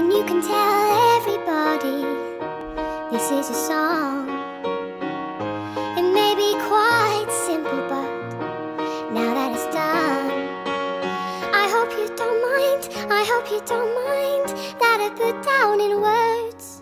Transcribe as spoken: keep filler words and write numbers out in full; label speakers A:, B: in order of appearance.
A: And you can tell everybody this is a song. It may be quite simple, but now that it's done, I hope you don't mind, I hope you don't mind that I put down in words